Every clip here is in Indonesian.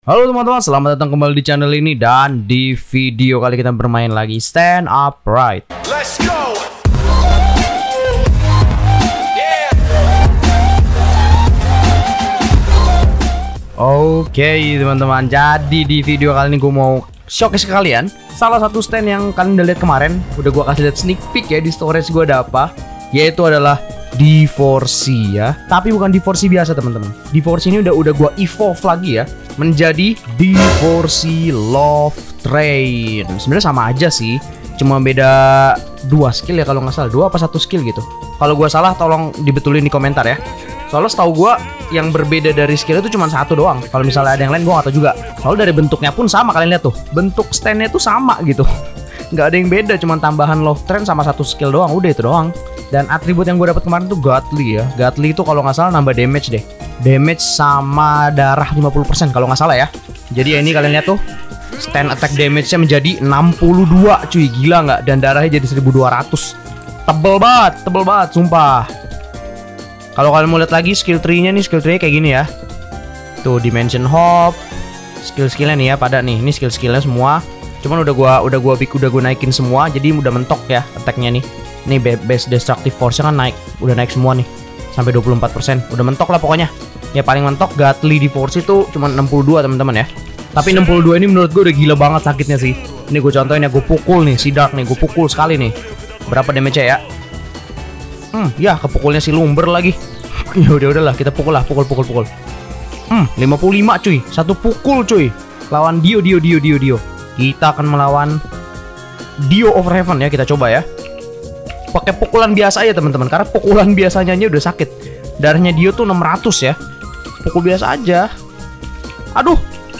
Halo teman-teman, selamat datang kembali di channel ini. Dan di video kali kita bermain lagi Stand Upright. Let's go. Oke teman-teman, jadi di video kali ini gue mau showcase ke kalian salah satu stand yang kalian udah lihat kemarin. Udah gue kasih lihat sneak peek ya di storage gue ada apa. Yaitu adalah D4C ya. Tapi bukan D4C biasa teman-teman. D4C ini udah gue evolve lagi ya menjadi D4C Love Train. Sebenarnya sama aja sih, cuma beda 2 skill ya kalau nggak salah, 2 apa 1 skill gitu. Kalau gue salah tolong dibetulin di komentar ya. Soalnya setahu gue yang berbeda dari skill itu cuma 1 doang. Kalau misalnya ada yang lain gue nggak tahu juga. Soalnya dari bentuknya pun sama, kalian lihat tuh, bentuk standnya tuh sama gitu. Nggak ada yang beda, cuma tambahan Love Train sama 1 skill doang, udah itu doang. Dan atribut yang gue dapat kemarin tuh Godly ya. Godly itu kalau nggak salah nambah damage deh. Damage sama darah 50% kalau nggak salah ya. Jadi ya ini kalian lihat tuh, stand attack damage-nya menjadi 62 cuy, gila nggak? Dan darahnya jadi 1200. Tebel banget sumpah. Kalau kalian mau lihat lagi skill tree-nya nih, skill tree-nya kayak gini ya. Tuh Dimension Hop. Skill-skillnya nih ya pada nih. Ini skill-skillnya semua. Cuman udah gua naikin semua, jadi udah mentok ya attack-nya nih. Nih base destructive force-nya kan naik, udah naik semua nih sampai 24%. Udah mentok lah pokoknya. Ya paling mentok Godly di force itu cuma 62 teman-teman ya. Tapi 62 ini menurut gue udah gila banget sakitnya sih. Ini gue contohin ya, gue pukul nih si Dark nih, gue pukul sekali nih. Berapa damage-nya ya? Ya kepukulnya si Lumber lagi. Ya udahlah, kita pukul lah, pukul. 55 cuy, satu pukul cuy. Lawan Dio. Kita akan melawan Dio of Heaven ya, kita coba ya. Pakai pukulan biasa aja teman-teman, karena pukulan biasanya aja udah sakit. Darahnya Dio tuh 600 ya. Pukul biasa aja. Aduh.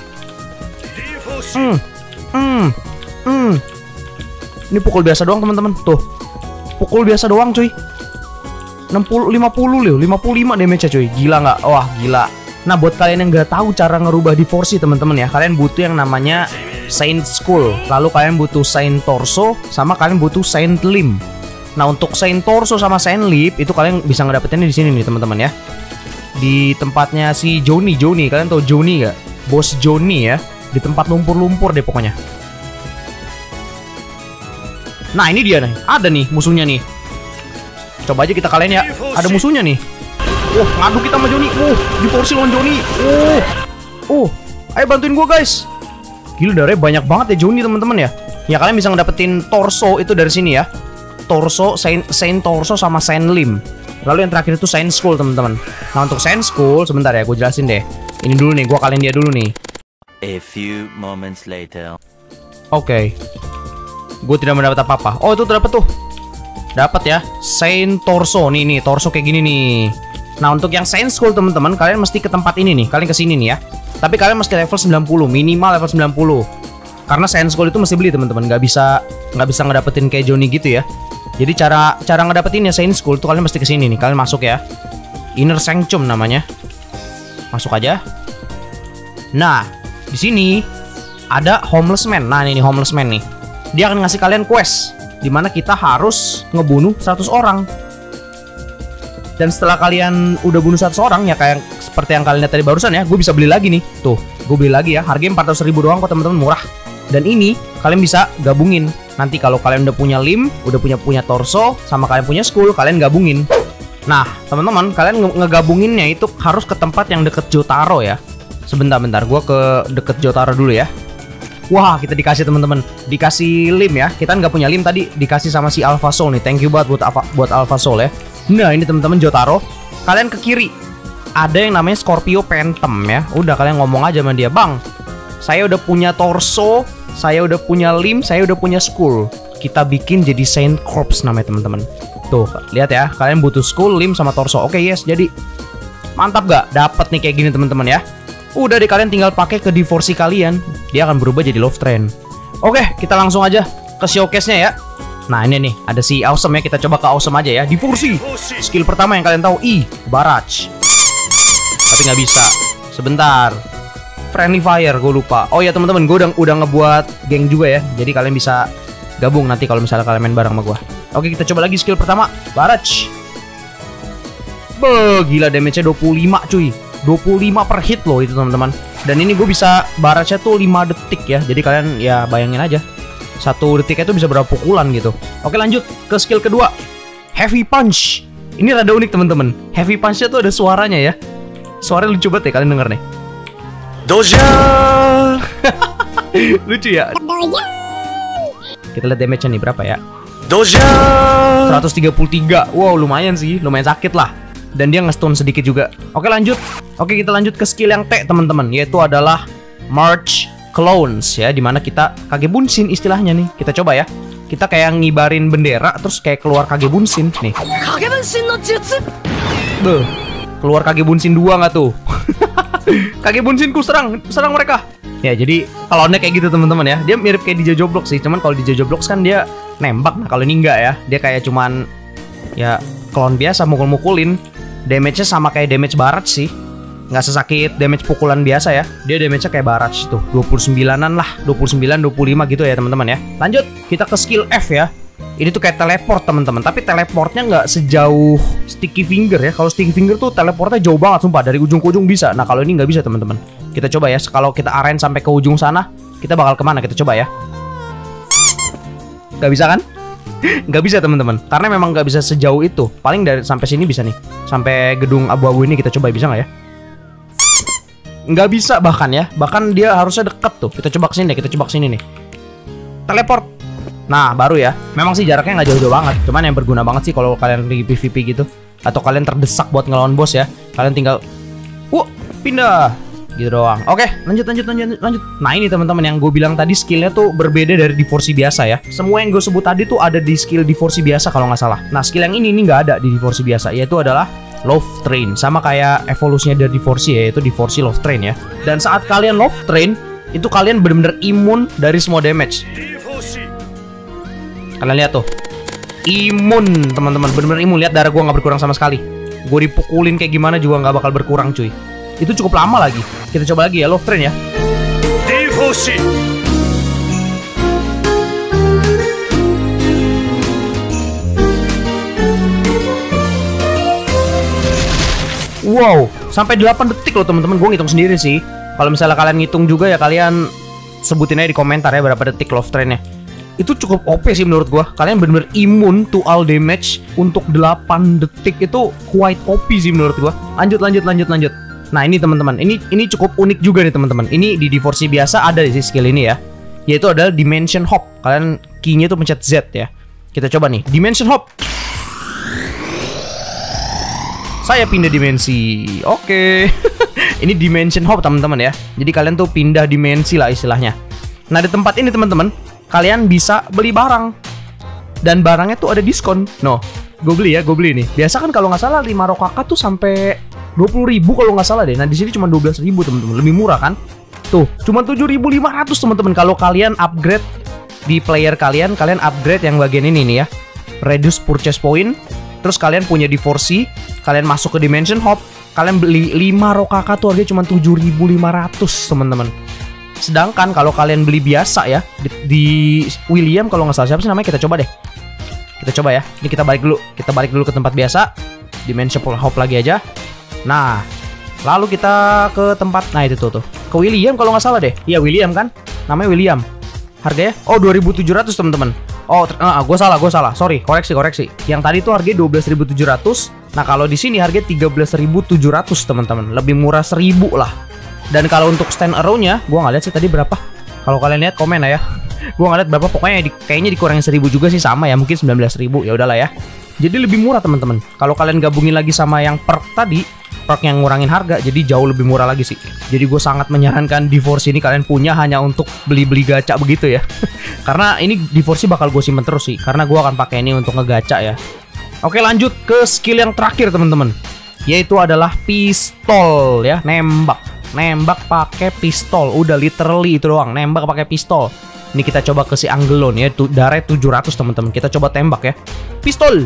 Ini pukul biasa doang teman-teman. Tuh. Pukul biasa doang cuy. 50 loh, 55 damage-nya cuy. Gila nggak? Wah, gila. Nah, buat kalian yang nggak tahu cara ngerubah D4C teman-teman ya, kalian butuh yang namanya Saint Skull. Lalu kalian butuh Saint Torso, sama kalian butuh Saint Limb. Nah, untuk Saint Torso sama Saint Limb itu kalian bisa ngedapetinnya di sini nih teman-teman ya. Di tempatnya si Johnny. Kalian tahu Johnny nggak? Bos Johnny ya. Di tempat lumpur-lumpur deh pokoknya. Nah, ini dia nih. Ada nih musuhnya nih. Coba aja kita kalian ya. Ada musuhnya nih. Ngadu kita sama Johnny. D4C lawan Johnny. Ayo bantuin gua guys. Gila, darahnya banyak banget ya Johnny teman-teman ya. Ya kalian bisa ngedapetin Torso itu dari sini ya. Torso, Saint Torso sama Saint Limb. Lalu yang terakhir itu Saint Skull teman-teman. Nah, untuk Saint Skull sebentar ya, gue jelasin deh. Ini dulu nih, gue kalian dia dulu nih. A few moments later. Oke. Gue tidak mendapat apa-apa. Oh, itu dapat tuh. Dapat ya, Saint Torso. Nih, torso kayak gini nih. Nah, untuk yang Saint Skull teman-teman, kalian mesti ke tempat ini nih. Kalian ke sini nih ya. Tapi kalian mesti level 90, minimal level 90. Karena Saint Skull itu mesti beli teman-teman, nggak bisa ngedapetin kayak Johnny gitu ya. Jadi cara ngedapetinnya Saint Skull tuh kalian mesti kesini nih. Kalian masuk ya. Inner Sanctum namanya. Masuk aja. Nah, di sini ada Homeless Man. Nah, ini Homeless Man nih. Dia akan ngasih kalian quest dimana kita harus ngebunuh 100 orang. Dan setelah kalian udah bunuh 100 orang ya, kayak seperti yang kalian lihat tadi barusan ya, gue bisa beli lagi nih. Tuh, gue beli lagi ya. Harganya 400.000 doang kok teman-teman, murah. Dan ini kalian bisa gabungin. Nanti kalau kalian udah punya limb, udah punya torso, sama kalian punya skull, kalian gabungin. Nah, teman-teman, kalian ngegabunginnya itu harus ke tempat yang deket Jotaro ya. Sebentar, gue ke deket Jotaro dulu ya. Wah, kita dikasih teman-teman, dikasih limb ya. Kita nggak punya limb tadi, dikasih sama si Alpha Soul nih. Thank you banget buat Alpha Soul ya. Nah, ini teman-teman Jotaro. Kalian ke kiri. Ada yang namanya Scorpio Phantom ya. Udah kalian ngomong aja sama dia, "Bang, saya udah punya torso, saya udah punya limb, saya udah punya skull. Kita bikin jadi Saint Corpse namanya teman-teman." Tuh, lihat ya. Kalian butuh skull, limb sama torso. Oke, yes. Jadi mantap gak? Dapat nih kayak gini teman-teman ya. Udah deh, kalian tinggal pakai ke D4C kalian. Dia akan berubah jadi Love Train. Oke, kita langsung aja ke showcase-nya ya. Nah, ini nih, ada si Awesome ya. Kita coba ke Awesome aja ya. D4C. Skill pertama yang kalian tahu, Barrage. Tapi nggak bisa. Sebentar. Friendly Fire, gue lupa. Oh ya teman-teman, gue udah ngebuat geng juga ya. Jadi kalian bisa gabung nanti kalau misalnya kalian main bareng sama gue. Oke, kita coba lagi skill pertama, Barrage. Gila damage-nya 25 cuy. 25 per hit loh itu teman-teman. Dan ini gue bisa barrage-nya tuh 5 detik ya. Jadi kalian ya bayangin aja, 1 detiknya tuh bisa berapa pukulan gitu. Oke, lanjut ke skill kedua, Heavy Punch. Ini rada unik teman-teman. Heavy Punch-nya tuh ada suaranya ya. Suaranya lucu banget ya, kalian denger nih. Doja. Lucu ya. Kita lihat damage-nya nih berapa ya. Doja 133. Wow, lumayan sih, lumayan sakit lah. Dan dia nge-stun sedikit juga. Oke, lanjut. Oke, kita lanjut ke skill yang T teman-teman, yaitu adalah March Clones ya, dimana kita Kage Bunshin istilahnya nih. Kita coba ya. Kita kayak ngibarin bendera terus kayak keluar Kage Bunshin nih. Kage Bunshin no jutsu. Beuh, keluar Kage Bunshin 2 nggak tuh? Kage Bunshinku serang mereka. Ya, jadi kalau kayak gitu teman-teman ya. Dia mirip kayak di Jojo Blox sih, cuman kalau di Jojo Blox kan dia nembak. Nah, kalau ini enggak ya. Dia kayak cuman ya klon biasa, mukul-mukulin. Damage-nya sama kayak damage barrage sih. Nggak sesakit damage pukulan biasa ya. Dia damage-nya kayak barrage tuh, 29-an lah, 29, 25 gitu ya teman-teman ya. Lanjut, kita ke skill F ya. Ini tuh kayak teleport teman-teman, tapi teleportnya nggak sejauh Sticky Finger ya. Kalau Sticky Finger tuh teleportnya jauh banget sumpah, dari ujung ke ujung bisa. Nah, kalau ini nggak bisa teman-teman. Kita coba ya, kalau kita aren sampai ke ujung sana, kita bakal kemana? Kita coba ya. Nggak bisa kan? Nggak bisa teman-teman, karena memang nggak bisa sejauh itu. Paling dari sampai sini bisa nih, sampai gedung abu-abu ini. Kita coba, bisa nggak ya? Nggak bisa bahkan ya, bahkan dia harusnya deket tuh. Kita coba kesini deh, kita coba kesini nih. Teleport. Nah, baru ya. Memang sih jaraknya nggak jauh-jauh banget, cuman yang berguna banget sih kalau kalian di PvP gitu, atau kalian terdesak buat ngelawan bos ya. Kalian tinggal pindah gitu doang. Oke, lanjut. Nah, ini teman-teman yang gue bilang tadi, skillnya tuh berbeda dari Divorce biasa ya. Semua yang gue sebut tadi tuh ada di skill Divorce biasa kalau nggak salah. Nah, skill yang ini nggak ada di Divorce biasa, yaitu adalah Love Train. Sama kayak evolusinya dari Divorce ya, yaitu Divorce Love Train ya. Dan saat kalian Love Train, itu kalian bener-bener imun dari semua damage. Kalian lihat tuh, imun teman-teman, bener-bener imun. Lihat darah gue nggak berkurang sama sekali. Gue dipukulin kayak gimana juga nggak bakal berkurang cuy. Itu cukup lama lagi. Kita coba lagi ya, Love Train ya. Devoshi. Wow, sampai 8 detik loh teman-teman. Gue ngitung sendiri sih. Kalau misalnya kalian ngitung juga ya, kalian sebutin aja di komentar ya berapa detik Love Trainnya. Itu cukup OP sih menurut gue. Kalian bener-bener imun to all damage untuk 8 detik. Itu quite OP sih menurut gue. Lanjut. Nah, ini teman-teman, ini cukup unik juga nih teman-teman. Ini di Divorce biasa ada sih skill ini ya, yaitu adalah Dimension Hop. Kalian key-nya tuh pencet Z ya. Kita coba nih, Dimension Hop. Saya pindah dimensi. Oke. Ini Dimension Hop teman-teman ya. Jadi kalian tuh pindah dimensi lah istilahnya. Nah, di tempat ini teman-teman, kalian bisa beli barang. Dan barangnya tuh ada diskon. No, gue beli nih. Biasa kan kalau nggak salah 5 rokaka tuh sampai 20.000 kalau nggak salah deh. Nah, di sini cuma 12.000 teman-teman. Lebih murah kan? Tuh, cuma 7.500 teman-teman. Kalau kalian upgrade di player kalian upgrade yang bagian ini nih ya. Reduce purchase point. Terus kalian punya Divorce, kalian masuk ke Dimension Hop, kalian beli 5 rokaka tuh harganya cuma 7.500 teman-teman. Sedangkan kalau kalian beli biasa ya di William kalau nggak salah, siapa sih namanya? Kita coba deh. Kita coba ya. Ini kita balik dulu ke tempat biasa. Dimension Hop lagi aja. Nah, lalu kita ke tempat, nah itu tuh ke William kalau nggak salah deh. Iya, William kan? Namanya William. Harganya 2.700 teman-teman. Gue salah. Sorry, koreksi. Yang tadi tuh harganya 12.700. Nah, kalau di sini harganya 13.700 teman-teman. Lebih murah 1.000 lah. Dan kalau untuk stand arrow-nya, gue nggak lihat sih tadi berapa. Kalau kalian lihat komen lah ya. Gue nggak lihat berapa, pokoknya kayaknya dikurangin 1.000 juga sih, sama ya, mungkin 19.000. Ya udahlah ya. Jadi lebih murah teman-teman. Kalau kalian gabungin lagi sama yang perk tadi, perk yang ngurangin harga, jadi jauh lebih murah lagi sih. Jadi gue sangat menyarankan Divorce ini kalian punya hanya untuk beli-beli gacha begitu ya. Karena ini Divorce bakal gue simpen terus sih, karena gue akan pakai ini untuk ngegacha ya. Oke, lanjut ke skill yang terakhir teman-teman, yaitu adalah pistol ya, nembak pakai pistol. Udah literally itu doang, nembak pakai pistol. Ini kita coba ke si Angelon ya, darah 700 teman-teman. Kita coba tembak ya, pistol.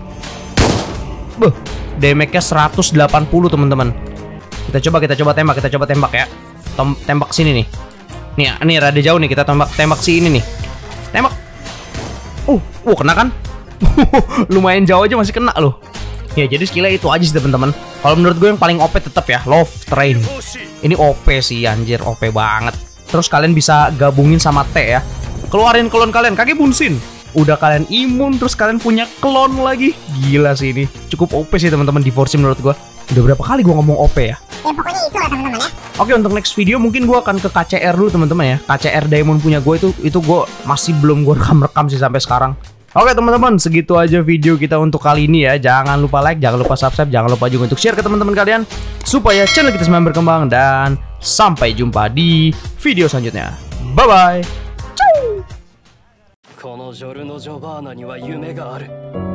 Damage-nya 180 teman-teman. Kita coba tembak ya. Tembak sini nih. Nih rada jauh nih, kita tembak si ini nih. Tembak. Kena kan? Lumayan jauh aja masih kena loh. Ya jadi skillnya itu aja sih teman-teman. Kalau menurut gue yang paling OP tetap ya Love Train. Ini OP sih anjir, OP banget. Terus kalian bisa gabungin sama T ya. Keluarin klon kalian, Kage Bunshin. Udah kalian imun, terus kalian punya klon lagi. Gila sih ini. Cukup OP sih teman-teman di Force menurut gue. Udah berapa kali gue ngomong OP ya? Ya pokoknya itu lah teman-teman ya. Oke, untuk next video mungkin gue akan ke KCR dulu teman-teman ya. KCR Diamond punya gue itu gue masih belum gue rekam sih sampai sekarang. Oke teman-teman, segitu aja video kita untuk kali ini ya. Jangan lupa like, jangan lupa subscribe, jangan lupa juga untuk share ke teman-teman kalian supaya channel kita semakin berkembang, dan sampai jumpa di video selanjutnya. Bye bye. このジョルノ・ジョバーナには夢がある。